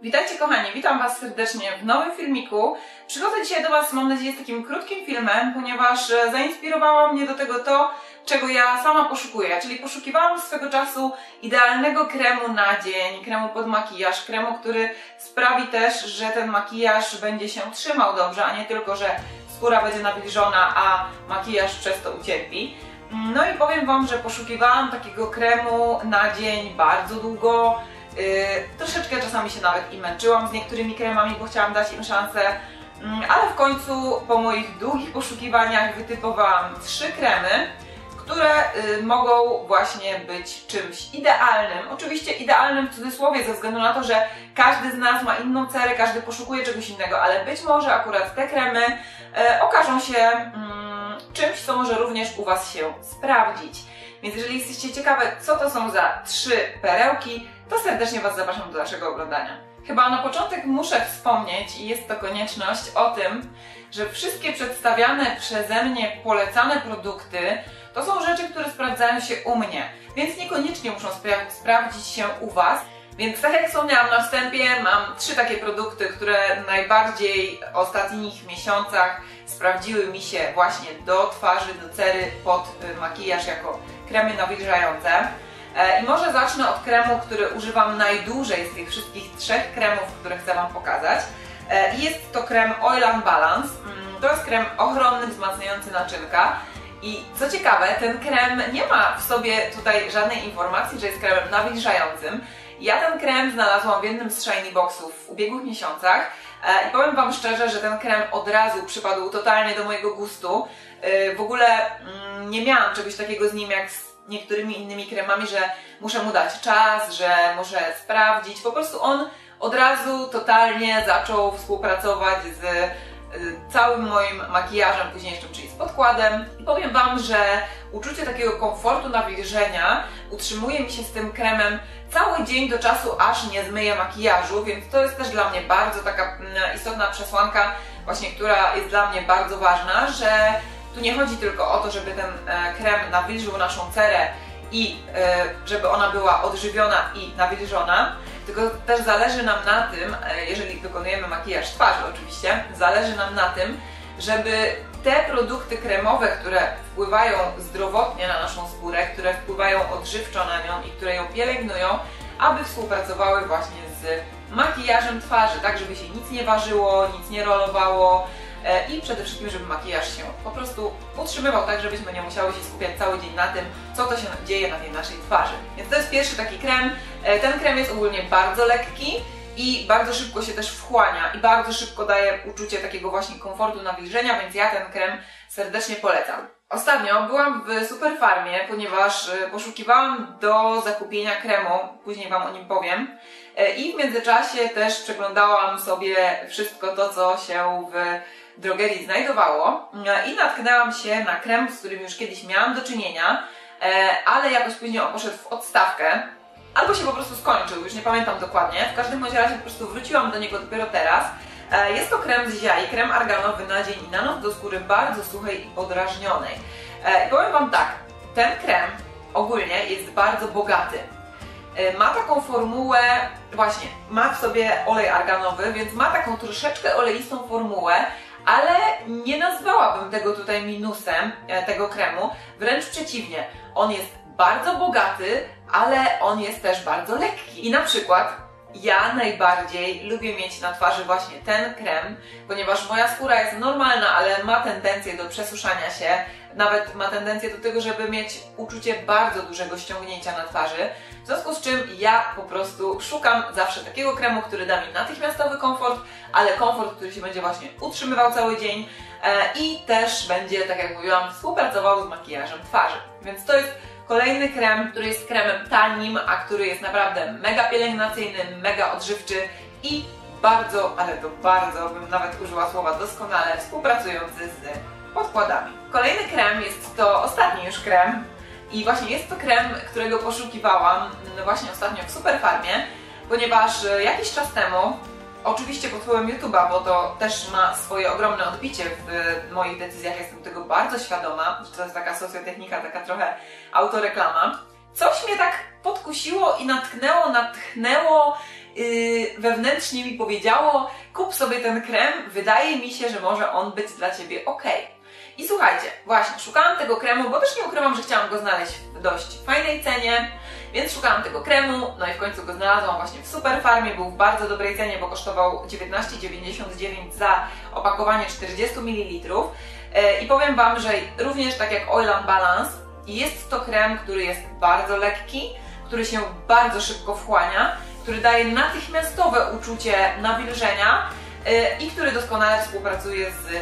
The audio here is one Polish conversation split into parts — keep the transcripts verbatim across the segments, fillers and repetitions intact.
Witajcie kochani, witam Was serdecznie w nowym filmiku. Przychodzę dzisiaj do Was, mam nadzieję, z takim krótkim filmem, ponieważ zainspirowało mnie do tego to, czego ja sama poszukuję, czyli poszukiwałam swego czasu idealnego kremu na dzień, kremu pod makijaż, kremu, który sprawi też, że ten makijaż będzie się trzymał dobrze, a nie tylko, że skóra będzie nawilżona, a makijaż przez to ucierpi. No i powiem Wam, że poszukiwałam takiego kremu na dzień bardzo długo. Yy, troszeczkę czasami się nawet i męczyłam z niektórymi kremami, bo chciałam dać im szansę, yy, ale w końcu po moich długich poszukiwaniach wytypowałam trzy kremy, które yy, mogą właśnie być czymś idealnym. Oczywiście idealnym w cudzysłowie, ze względu na to, że każdy z nas ma inną cerę, każdy poszukuje czegoś innego, ale być może akurat te kremy yy, okażą się yy, czymś, co może również u Was się sprawdzić. Więc jeżeli jesteście ciekawe, co to są za trzy perełki, to serdecznie Was zapraszam do dalszego oglądania. Chyba na początek muszę wspomnieć, i jest to konieczność, o tym, że wszystkie przedstawiane przeze mnie polecane produkty to są rzeczy, które sprawdzają się u mnie, więc niekoniecznie muszą spra sprawdzić się u Was. Więc tak jak wspomniałam na wstępie, mam trzy takie produkty, które najbardziej w ostatnich miesiącach sprawdziły mi się właśnie do twarzy, do cery, pod makijaż jako kremy nawilżające. I może zacznę od kremu, który używam najdłużej z tych wszystkich trzech kremów, które chcę Wam pokazać. Jest to krem Oil and Balance. To jest krem ochronny, wzmacniający naczynka. I co ciekawe, ten krem nie ma w sobie tutaj żadnej informacji, że jest kremem nawilżającym. Ja ten krem znalazłam w jednym z Shiny Boxów w ubiegłych miesiącach i powiem Wam szczerze, że ten krem od razu przypadł totalnie do mojego gustu. W ogóle nie miałam czegoś takiego z nim jak z niektórymi innymi kremami, że muszę mu dać czas, że muszę sprawdzić. Po prostu on od razu totalnie zaczął współpracować z całym moim makijażem późniejszym, czyli z podkładem. I powiem Wam, że uczucie takiego komfortu, nawilżenia utrzymuje mi się z tym kremem cały dzień do czasu, aż nie zmyję makijażu, więc to jest też dla mnie bardzo taka istotna przesłanka, właśnie, która jest dla mnie bardzo ważna, że tu nie chodzi tylko o to, żeby ten krem nawilżył naszą cerę i żeby ona była odżywiona i nawilżona, tylko też zależy nam na tym, jeżeli wykonujemy makijaż twarzy oczywiście, zależy nam na tym, żeby te produkty kremowe, które wpływają zdrowotnie na naszą skórę, które wpływają odżywczo na nią i które ją pielęgnują, aby współpracowały właśnie z makijażem twarzy, tak żeby się nic nie ważyło, nic nie rolowało i przede wszystkim, żeby makijaż się po prostu utrzymywał tak, żebyśmy nie musiały się skupiać cały dzień na tym, co to się dzieje na tej naszej twarzy. Więc to jest pierwszy taki krem. Ten krem jest ogólnie bardzo lekki i bardzo szybko się też wchłania i bardzo szybko daje uczucie takiego właśnie komfortu, nawilżenia, więc ja ten krem serdecznie polecam. Ostatnio byłam w Superfarmie, ponieważ poszukiwałam do zakupienia kremu, później Wam o nim powiem, i w międzyczasie też przeglądałam sobie wszystko to, co się w drogerii znajdowało i natknęłam się na krem, z którym już kiedyś miałam do czynienia, ale jakoś później on poszedł w odstawkę, albo się po prostu skończył, już nie pamiętam dokładnie. W każdym bądź razie po prostu wróciłam do niego dopiero teraz. Jest to krem z Ziai, krem arganowy na dzień i na noc do skóry bardzo suchej i podrażnionej. I powiem Wam tak, ten krem ogólnie jest bardzo bogaty. Ma taką formułę, właśnie, ma w sobie olej arganowy, więc ma taką troszeczkę oleistą formułę, ale nie nazwałabym tego tutaj minusem, tego kremu, wręcz przeciwnie. On jest bardzo bogaty, ale on jest też bardzo lekki. I na przykład ja najbardziej lubię mieć na twarzy właśnie ten krem, ponieważ moja skóra jest normalna, ale ma tendencję do przesuszania się, nawet ma tendencję do tego, żeby mieć uczucie bardzo dużego ściągnięcia na twarzy. W związku z czym ja po prostu szukam zawsze takiego kremu, który da mi natychmiastowy komfort, ale komfort, który się będzie właśnie utrzymywał cały dzień i też będzie, tak jak mówiłam, współpracował z makijażem twarzy. Więc to jest kolejny krem, który jest kremem tanim, a który jest naprawdę mega pielęgnacyjny, mega odżywczy i bardzo, ale to bardzo, bym nawet użyła słowa doskonale, współpracujący z podkładami. Kolejny krem jest to ostatni już krem i właśnie jest to krem, którego poszukiwałam właśnie ostatnio w Superfarmie, ponieważ jakiś czas temu, oczywiście pod wpływem YouTube'a, bo to też ma swoje ogromne odbicie w moich decyzjach, jestem tego bardzo świadoma, że to jest taka socjotechnika, taka trochę autoreklama. Coś mnie tak podkusiło i natknęło, natchnęło yy, wewnętrznie mi powiedziało: kup sobie ten krem, wydaje mi się, że może on być dla Ciebie ok. I słuchajcie, właśnie szukałam tego kremu, bo też nie ukrywam, że chciałam go znaleźć w dość fajnej cenie, więc szukałam tego kremu, no i w końcu go znalazłam właśnie w Superfarmie, był w bardzo dobrej cenie, bo kosztował dziewiętnaście dziewięćdziesiąt dziewięć za opakowanie czterdzieści mililitrów. I powiem Wam, że również tak jak Oil and Balance, jest to krem, który jest bardzo lekki, który się bardzo szybko wchłania, który daje natychmiastowe uczucie nawilżenia i który doskonale współpracuje z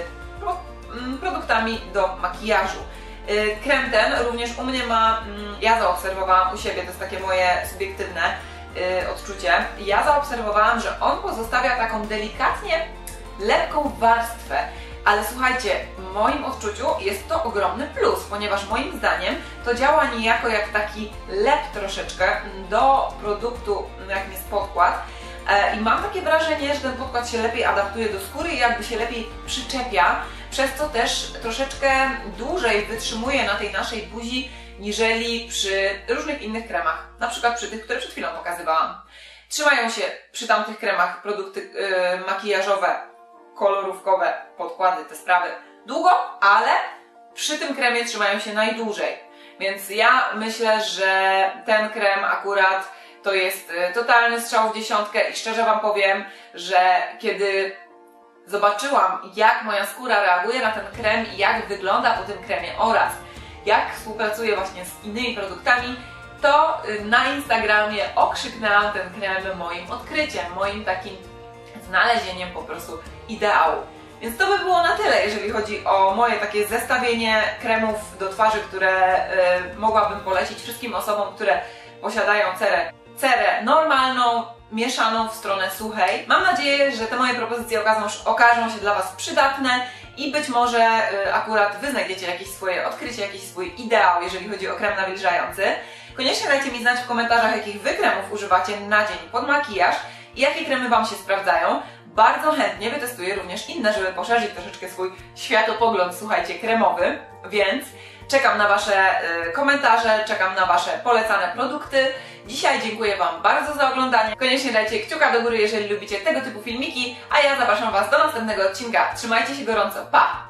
produktami do makijażu. Krem ten również u mnie ma, ja zaobserwowałam u siebie, to jest takie moje subiektywne odczucie, ja zaobserwowałam, że on pozostawia taką delikatnie lepką warstwę. Ale słuchajcie, w moim odczuciu jest to ogromny plus, ponieważ moim zdaniem to działa niejako jak taki lep troszeczkę do produktu, jakim jest podkład. I mam takie wrażenie, że ten podkład się lepiej adaptuje do skóry i jakby się lepiej przyczepia, przez co też troszeczkę dłużej wytrzymuje na tej naszej buzi, niżeli przy różnych innych kremach, na przykład przy tych, które przed chwilą pokazywałam. Trzymają się przy tamtych kremach produkty yy, makijażowe, kolorówkowe, podkłady, te sprawy długo, ale przy tym kremie trzymają się najdłużej. Więc ja myślę, że ten krem akurat to jest totalny strzał w dziesiątkę i szczerze Wam powiem, że kiedy zobaczyłam, jak moja skóra reaguje na ten krem i jak wygląda po tym kremie oraz jak współpracuje właśnie z innymi produktami, to na Instagramie okrzyknęłam ten krem moim odkryciem, moim takim znalezieniem po prostu ideału. Więc to by było na tyle, jeżeli chodzi o moje takie zestawienie kremów do twarzy, które y, mogłabym polecić wszystkim osobom, które posiadają cerę, cerę normalną, mieszaną w stronę suchej. Mam nadzieję, że te moje propozycje okażą, okażą się dla Was przydatne i być może y, akurat Wy znajdziecie jakieś swoje odkrycie, jakiś swój ideał, jeżeli chodzi o krem nawilżający. Koniecznie dajcie mi znać w komentarzach, jakich Wy kremów używacie na dzień pod makijaż i jakie kremy Wam się sprawdzają. Bardzo chętnie wytestuję również inne, żeby poszerzyć troszeczkę swój światopogląd, słuchajcie, kremowy, więc czekam na Wasze y, komentarze, czekam na Wasze polecane produkty. Dzisiaj dziękuję Wam bardzo za oglądanie. Koniecznie dajcie kciuka do góry, jeżeli lubicie tego typu filmiki, a ja zapraszam Was do następnego odcinka. Trzymajcie się gorąco, pa!